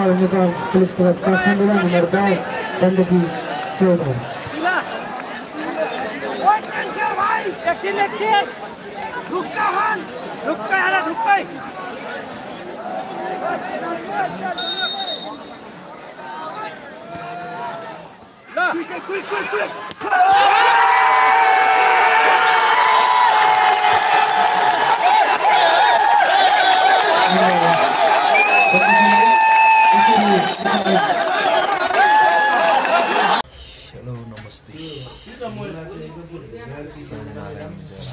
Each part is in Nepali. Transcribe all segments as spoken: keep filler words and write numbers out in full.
Number Nepal police club Kathmandu number दस गण्डकी चौदह हेलो नमस्ते सोमनारायण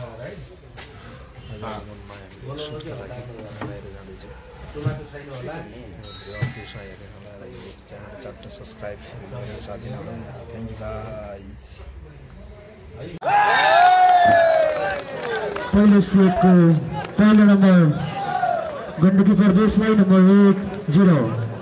च्यानल सब्सक्राइब साथ दिनु थ्याङ्क यू गाइस। पहिलो सेटको पहिलो नम्बर गण्डकी प्रदेशलाई नम्बर एक जिरो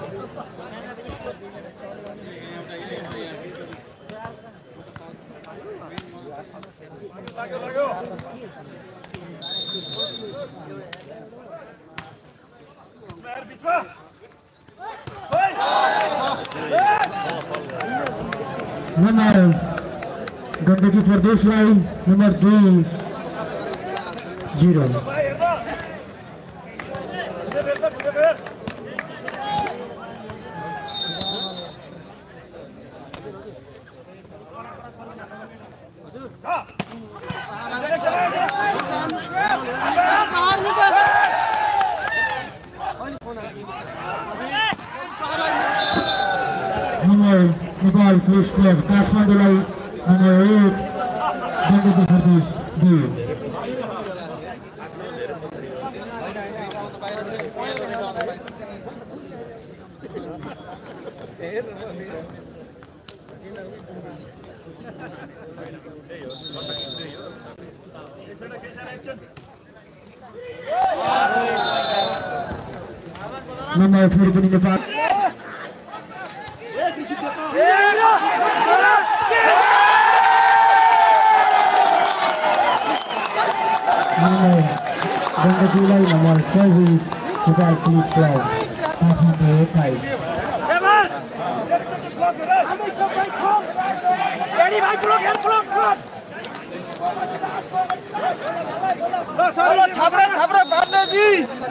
नंबर गण्डकी प्रदेशलाई नंबर दुई zero number Nepal police club काठमाडौँलाई नंबर एक गण्डकी प्रदेश दुई नंबर फेरि पनि नेपाल गण्डकीलाई नंबर चौबीस नेपाल पुलिस क्लब काठमाडौँ एक्काइस छाप्रा छाप्रा बाँड्ने जी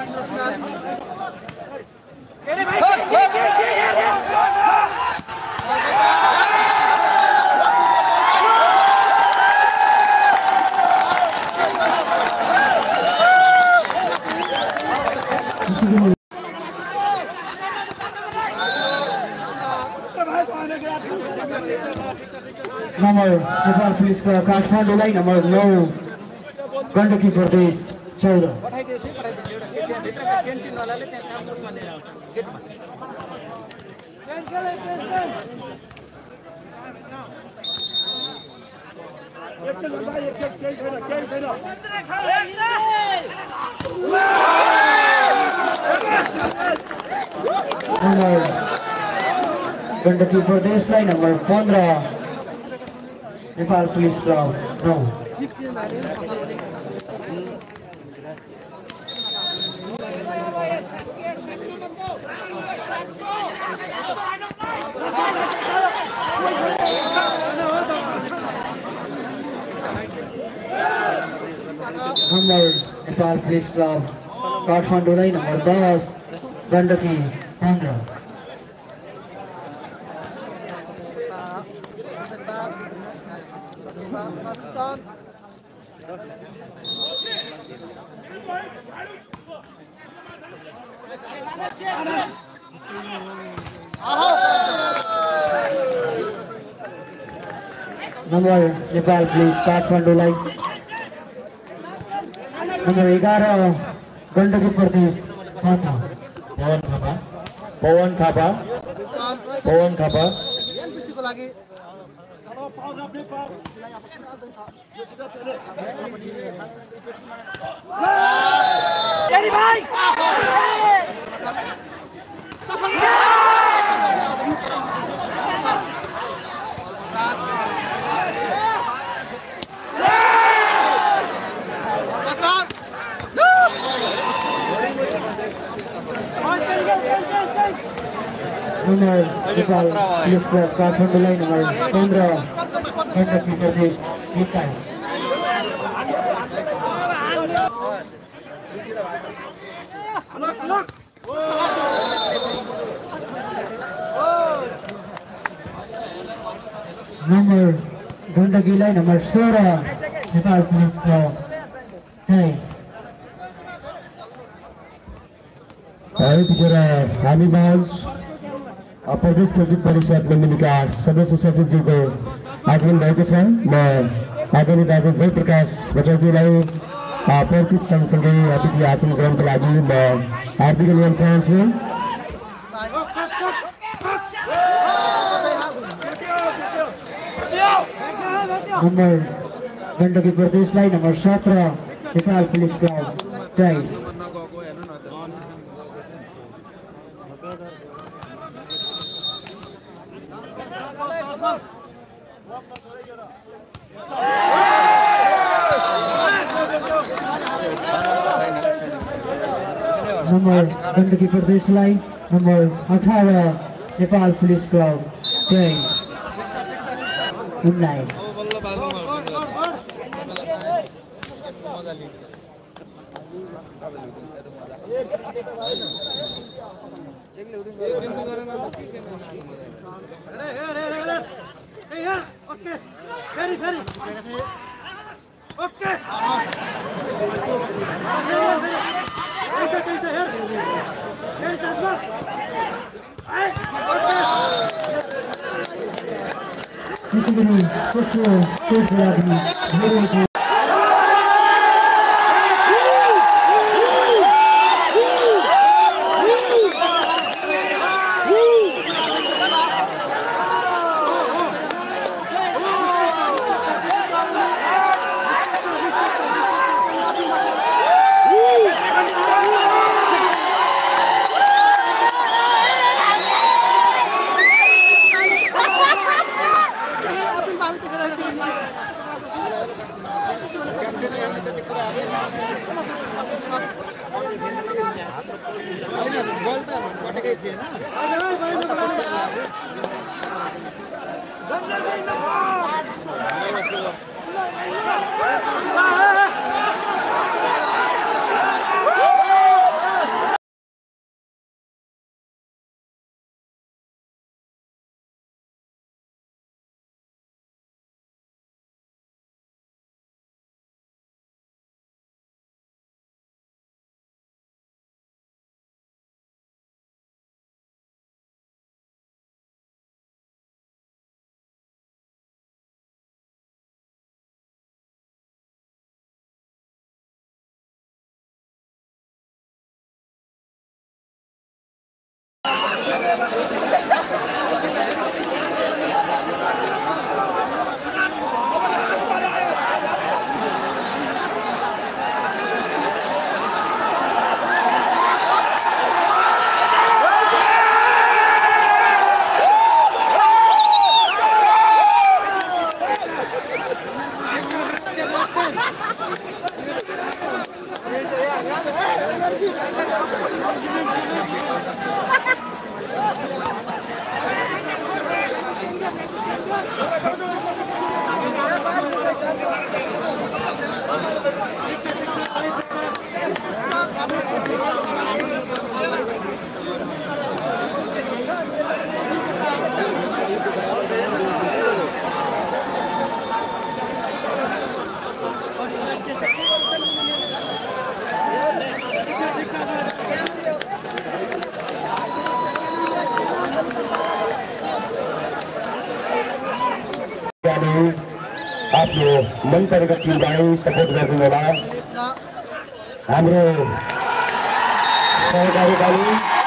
नंबर नेपाल पुलिस क्लब काठमाडौँलाई नंबर नौ गण्डकी प्रदेश चौदह गण्डकी प्रदेशलाई नंबर पंद्रह नेपाल पुलिस क्लब नौ नंबर नेपाल पुलिस क्लब काठमाडौँलाई नंबर दस गण्डकी पंद्रह नंबर नेपाल पुलिस काठमाडौँलाई नंबर एघारह गण्डकी प्रदेश पन्ध्र पवन थापा पवन थापा पवन थापा एनपीसी को लागि भाइ nomor Nepal Police Club Kathmanduलाई nomor पन्ध्र गण्डकी प्रदेश एक्काइस nomor गण्डकीलाई nomor सोह्र Nepal Police Club तेइस यतिखेर हामी माझ प्रदेश क्रिकेट परिषद लुम्बिनीका सदस्य सचिवज्यूको आगमन भएको छ। म आदरणीय दाजु जयप्रकाश भट्टराईज्यूलाई परिचित सँगसँगै अतिथि आसन ग्रहणको लागि म हार्दिक अनुरोध चाहन्छु। नम्बर गण्डकी प्रदेशलाई नम्बर सत्र नेपाल पुलिस क्लब तेइस नम्बर गण्डकी प्रदेशलाई नम्बर अठारह नेपाल पुलिस क्लब तेइस उन्नाइस त्यसैगरी तेस्रो चोटको लागि आफ्नो मन परेको टिमलाई सपोर्ट गरिदिनु होला। हाम्रो सहकारी दल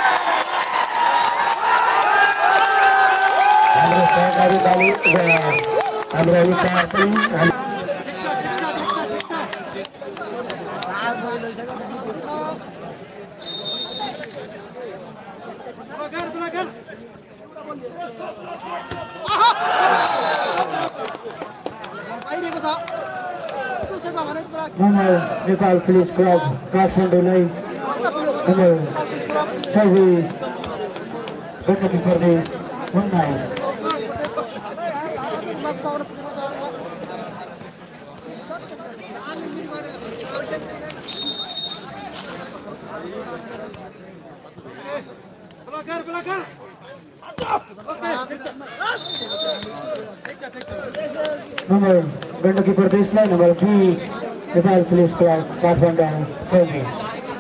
हाम्रो सहकारी दल र हाम्रो अनुशासन nomor Nepal Police Club Kathmanduलाई nomor चौबिस गण्डकी प्रदेश उन्नाइस नंबर गण्डकी प्रदेशलाई number three Nepal police club Kathmandu चौबिस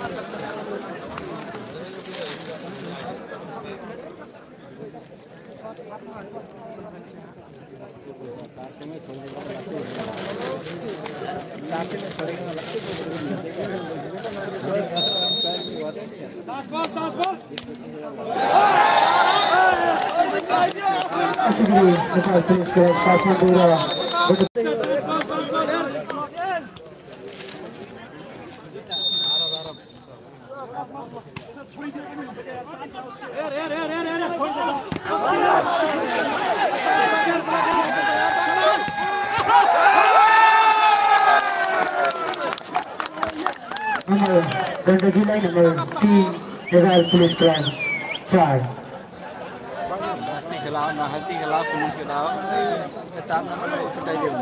नेपाल पुलिस क्लब काठमाडौँ र गण्डकीलाई नंबर तीन नेपाल पुलिस क्लब चार खिलाफ नहती खिलाफ पुलिस के दाव चार नंबर छुटाई दे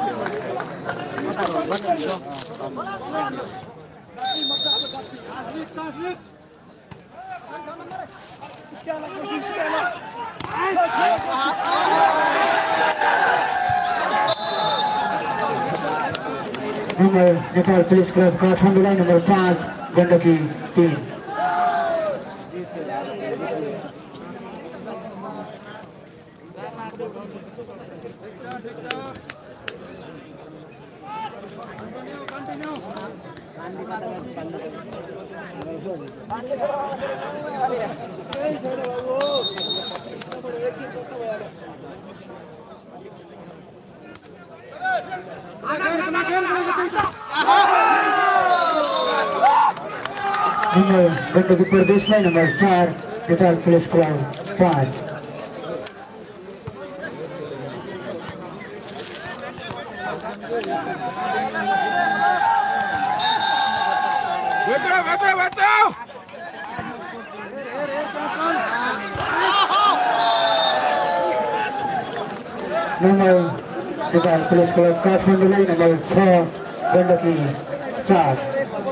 नंबर नेपाल पुलिस क्लब काठमाडौँलाई नंबर पाँच गण्डकी तीन नंबर गण्डकी प्रदेशलाई नंबर चार नेपाल पुलिस क्लब पाँच नंबर नेपाल पुलिस क्लब काठमाडौँलाई नंबर छ गण्डकी चार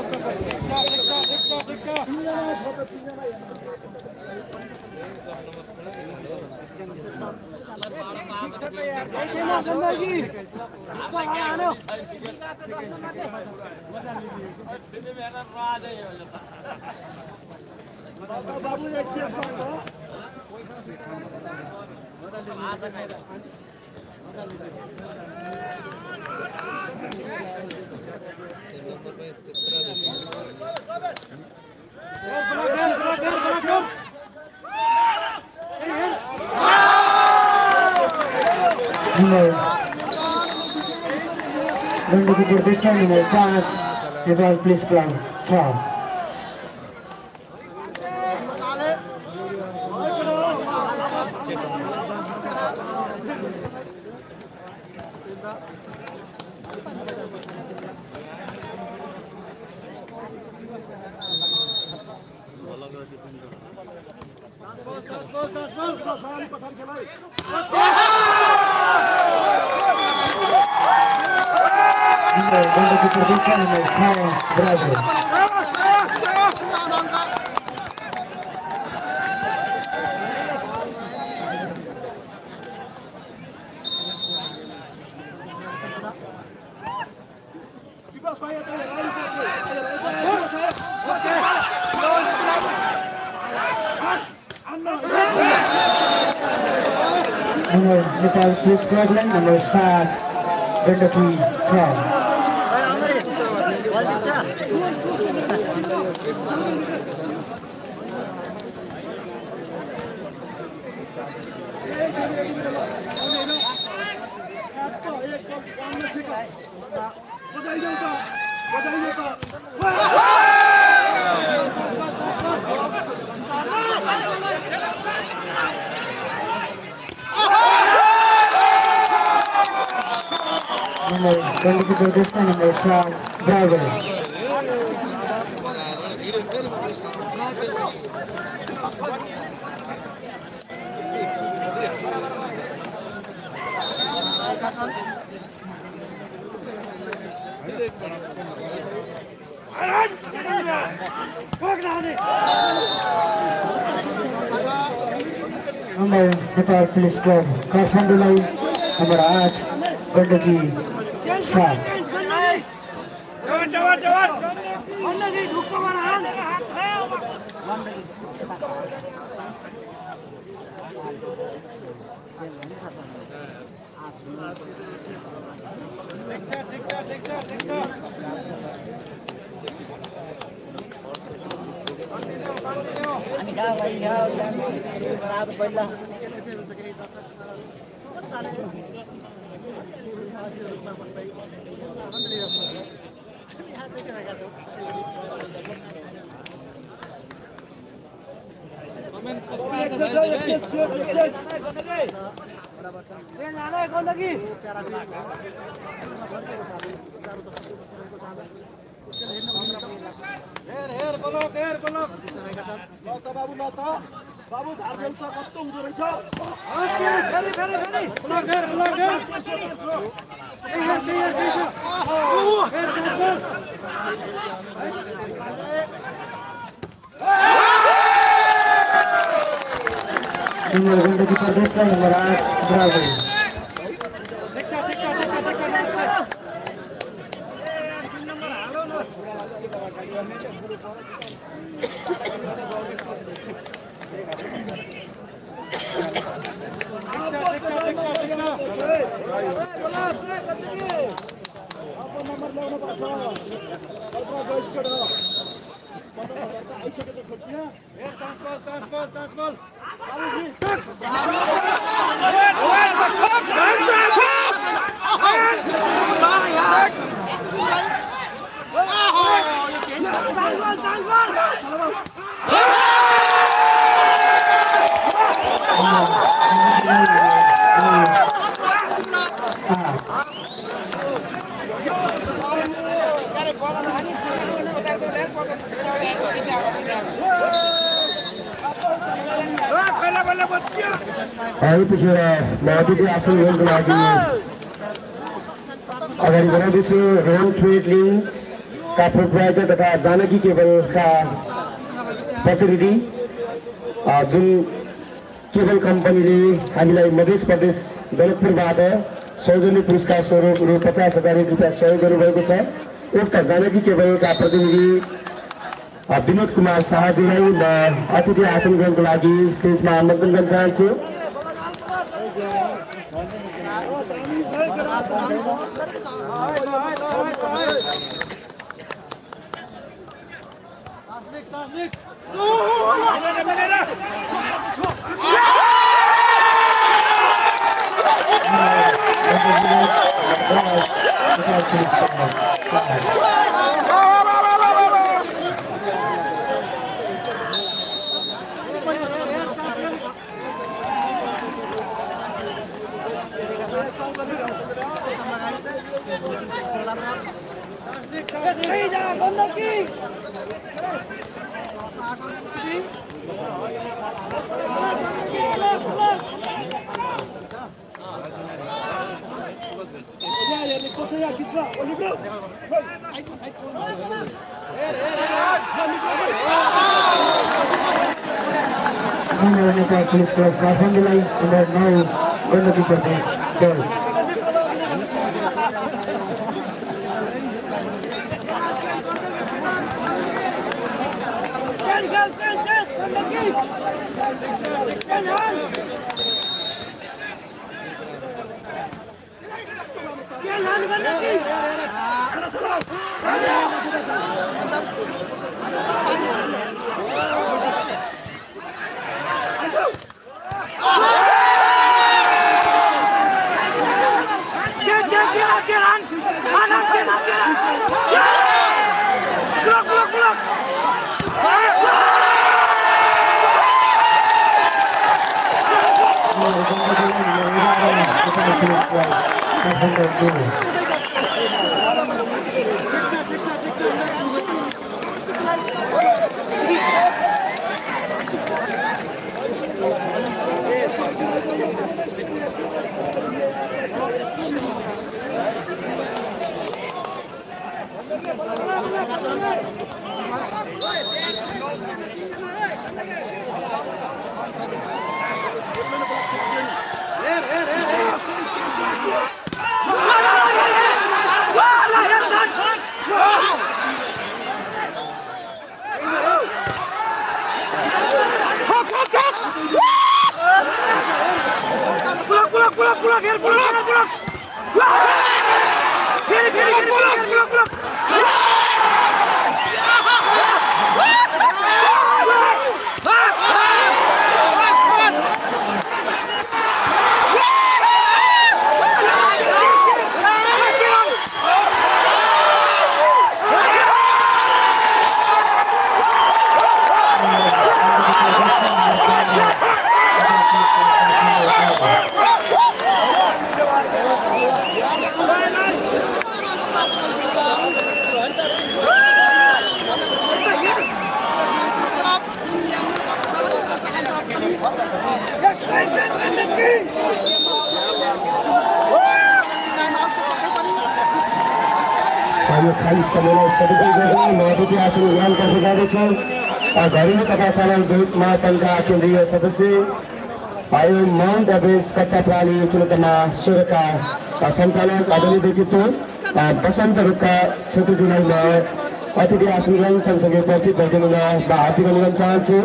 गण्डकी प्रदेशलाई नंबर पाँच नेपाल पुलिस क्लब छ गण्डकी प्रदेशलाई नंबर छ ब्राजिल नेपाल पुलिस क्लबलाई नंबर सात गण्डकी छ गण्डकी प्रदेशका नंबर सात Brazil number Nepal police club काठमाडौँलाई नम्बर आठ गण्डकी सात बाबु झारझेल त कस्तो हुँदो रहेछ गण्डकी प्रदेशका नम्बर आठ बराबर यतिखेर महादिदी आसन ग्रहणको लागि अगाडि बढाउँदैछु रोहन ट्रेडलिङ काठमाडौँ प्रायोजक तथा जानकी केबलका प्रतिनिधि जुन केबल कम्पनीले हामीलाई मध्य प्रदेश जनकपुरबाट सौजन्य पुरस्कार स्वरूप रु पचास हजार रुपियाँ सहयोग गर्नुभएको छ। उक्त जानकी केबलका प्रतिनिधि विनोद कुमार शाहजीलाई म अतिथि आसन ग्रहणको लागि स्टेजमा आमन्त्रण गर्न चाहन्छु। नेपाल पुलिस क्लब काठमाडौँलाई नम्बर नौ गण्डकी प्रदेश दस Pulang, pulang, pulang, pulang, pulang, pulang. Kiri, kiri, kiri, pulang, pulang, pulang. यो खाली समयलाई सदुपयोग गर्दै महत्त्वपूर्ण आसन ग्रहणतर्फ जाँदैछौँ। घरेलु तथा साधारण दूत महासङ्घका केन्द्रीय सदस्य आयो माउन्ट एभरेस्ट कच्चा प्राणी किनतमा सोह्रका सञ्चालक आदरणीय व्यक्तित्व बसन्त रूपका क्षेत्रजीलाई म अतिथि आसन ग्रहण सँगसँगै उपस्थित भइदिनुमा हार्दिक अनुरोध चाहन्छु।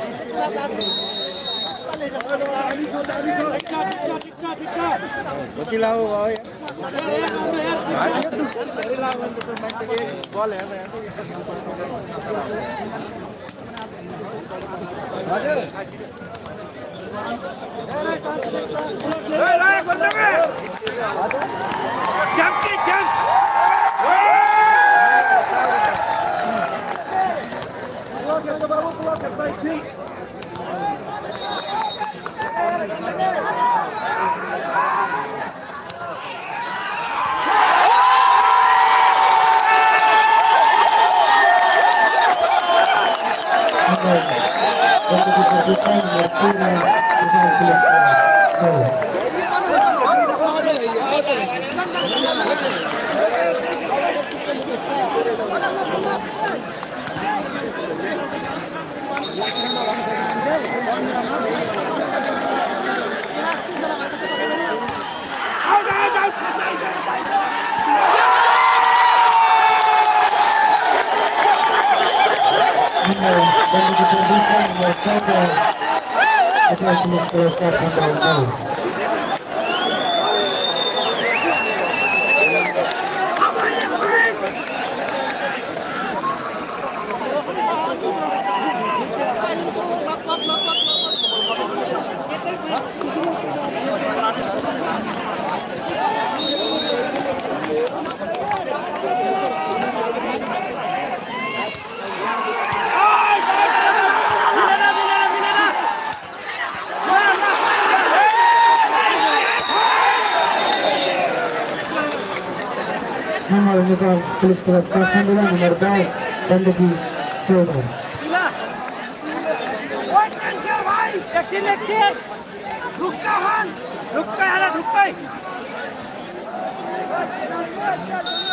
Nepal police club Kathmandu number दस गण्डकी चौध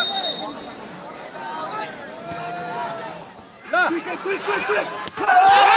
Quick, quick, quick, quick!